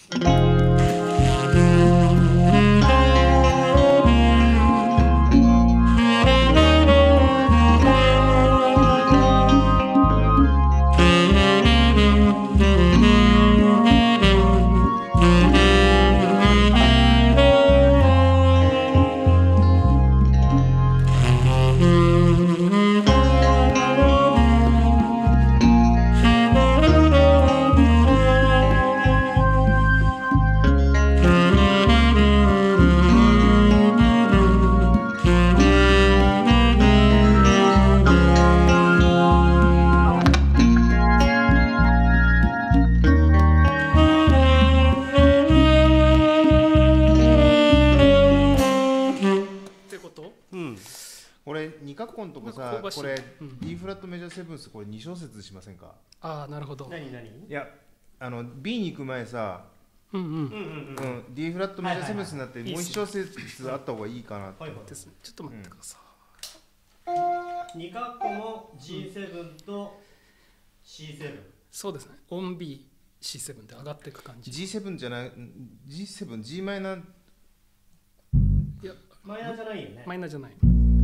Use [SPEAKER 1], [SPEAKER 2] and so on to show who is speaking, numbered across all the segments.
[SPEAKER 1] これ2カコンとかさ、これ D フラットメジャーセブンス、これ2小節しませんか？
[SPEAKER 2] ああ、なるほど。
[SPEAKER 3] 何？
[SPEAKER 1] いや、B に行く前さ、D フラットメジャーセブンスになってもう1小節あった方がいいかなって。
[SPEAKER 2] ちょっと待ってくださ
[SPEAKER 3] い。2カコも G7 と C7。
[SPEAKER 2] そうですね。オン B、C7 で上がっていく感じ。
[SPEAKER 1] G7 じゃない、G7、G マイナー。
[SPEAKER 2] いや、
[SPEAKER 3] マイナーじゃないよね。
[SPEAKER 2] マイナーじゃない。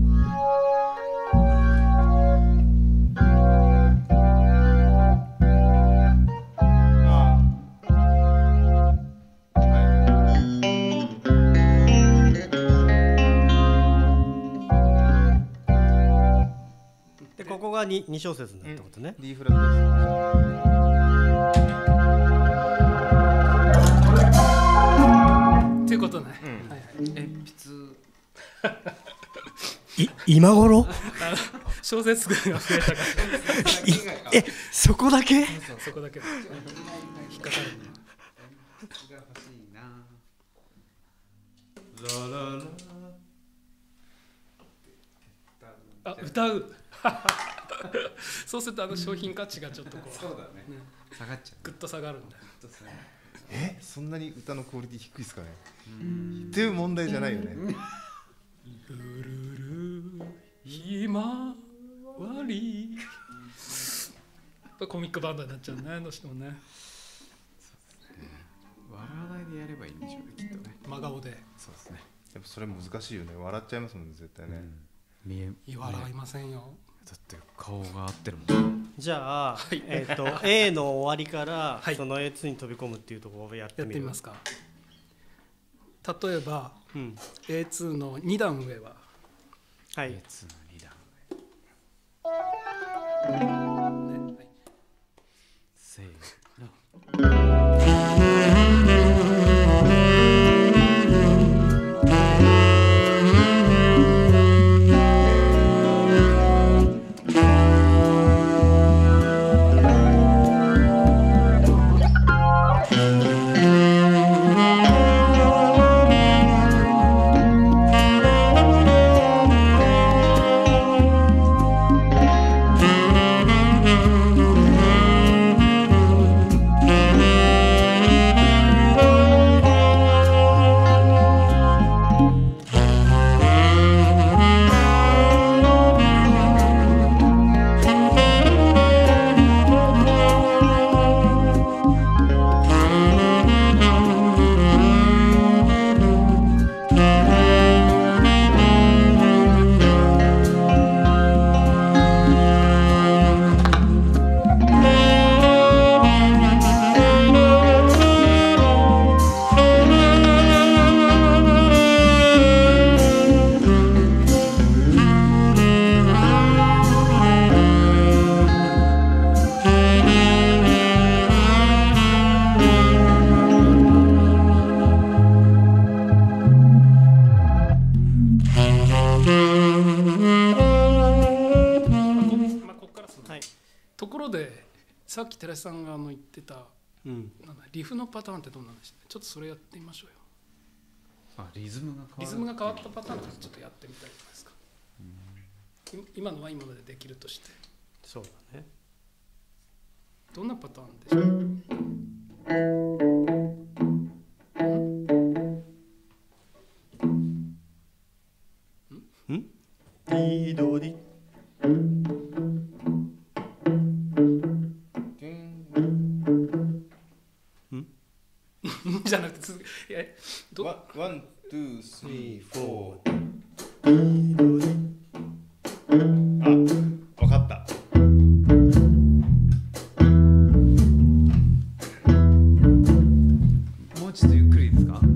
[SPEAKER 3] で、ここが 2小節になったことね。
[SPEAKER 1] D フラット
[SPEAKER 2] っていうことね。
[SPEAKER 4] 鉛筆
[SPEAKER 3] 今頃
[SPEAKER 2] 小説群が増えたから
[SPEAKER 3] そこだけ
[SPEAKER 2] そこだけ引っかかるね。
[SPEAKER 4] が欲しいな。
[SPEAKER 2] あ、歌うそうすると商品価値がちょっとこう、
[SPEAKER 4] そうだね、下がっちゃう、
[SPEAKER 2] ぐっと下がるんだよ。
[SPEAKER 1] そんなに歌のクオリティ低いですかねっていう問題じゃないよね。
[SPEAKER 2] ルルルひまわりコミックバンドになっちゃうね、どうしてもね。
[SPEAKER 4] 笑わないでやればいいんでしょうね、きっとね。
[SPEAKER 2] 真顔で。
[SPEAKER 4] そうですね。
[SPEAKER 1] やっぱそれ難しいよね。笑っちゃいますもんね、絶対ね。
[SPEAKER 2] 笑いませんよ。
[SPEAKER 4] だって顔が合ってるもん。
[SPEAKER 3] じゃあ、A の終わりからその A2 に飛び込むっていうところをやってみ
[SPEAKER 2] ますか。例えば、A2 の2段上は、
[SPEAKER 3] はい、
[SPEAKER 4] A2 の2段上、せーの。
[SPEAKER 2] ところでさっき寺井さんが言ってた、リフのパターンってどうなんでしょうね。ちょっとそれやってみましょうよ。
[SPEAKER 4] リズムが
[SPEAKER 2] 変わったパターンってちょっとやってみたいじゃないですか。今のは今までできるとして。
[SPEAKER 3] そうだね。
[SPEAKER 2] どんなパターンでしょう。
[SPEAKER 3] ディードディ
[SPEAKER 2] じゃなくてど
[SPEAKER 1] ワン、ツー、スリー、フォー。あ、わかった。
[SPEAKER 4] もうちょっとゆっくりいいですか？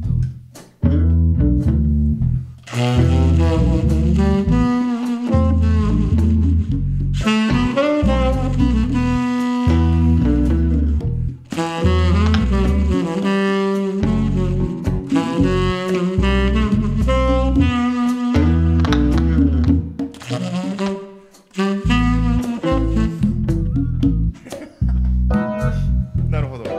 [SPEAKER 1] なるほど。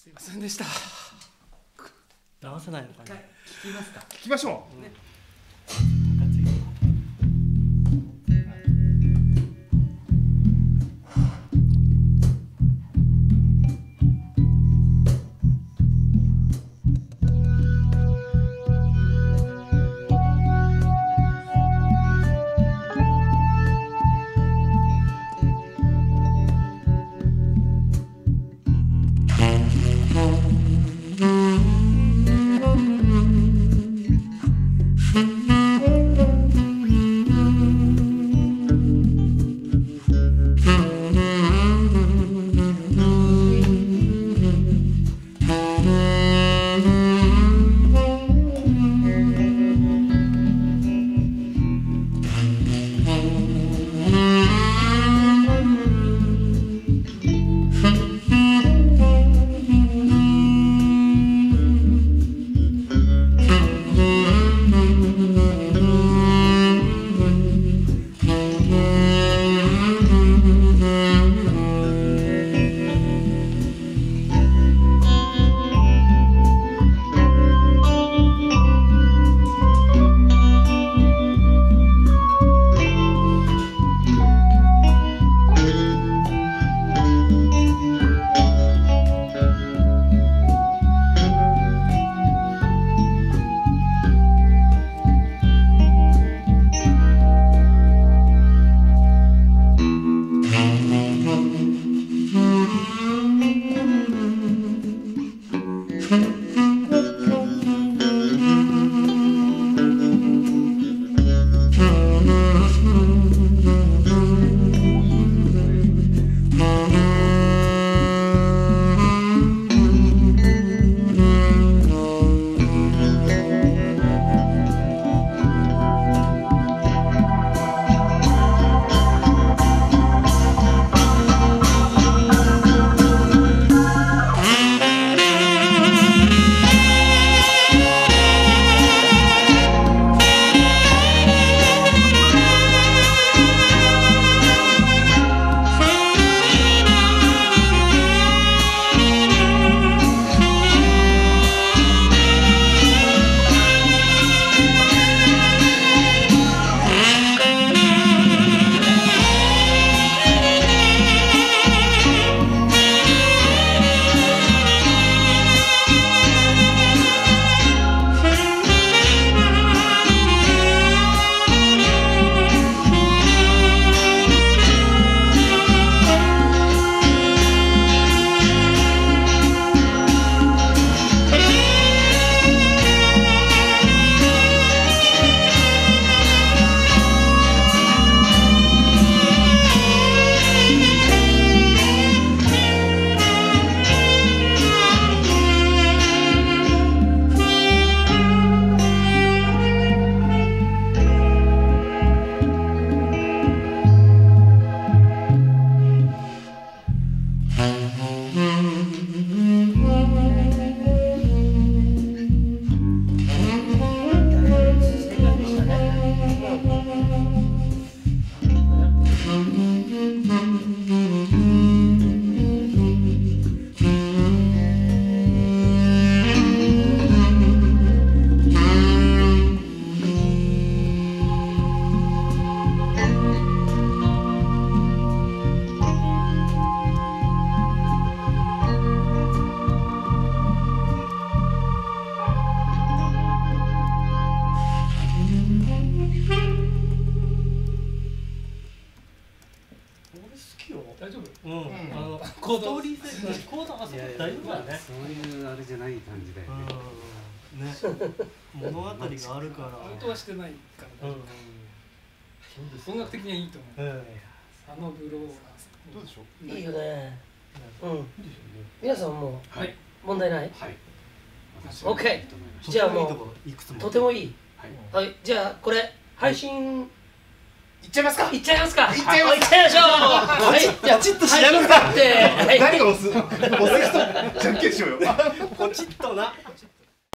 [SPEAKER 2] すいませんでした。
[SPEAKER 3] 直せないのかな。聞きますか。
[SPEAKER 1] 聞きましょう。
[SPEAKER 3] ね。コードリーセコードは大丈夫だね。
[SPEAKER 4] そういうあれじゃない感じだよね。
[SPEAKER 3] ね、物語があるから。
[SPEAKER 2] 本当はしてないから大丈夫。音楽的にはいいと思う。あのブロー
[SPEAKER 1] どうでしょう。
[SPEAKER 5] いいよね。うん。皆さんも問題ない？
[SPEAKER 4] はい。
[SPEAKER 5] オッケー。じゃあもうとてもいい。はい。じゃあこれ配信
[SPEAKER 1] いっちゃいますか。
[SPEAKER 5] いっちゃいますか。
[SPEAKER 1] いっちゃいましょう。
[SPEAKER 5] はい。じゃあ
[SPEAKER 3] ポチッとしながら。
[SPEAKER 5] 何が押す？
[SPEAKER 1] 押す人じゃんけんしようよ。
[SPEAKER 3] ポチッとな。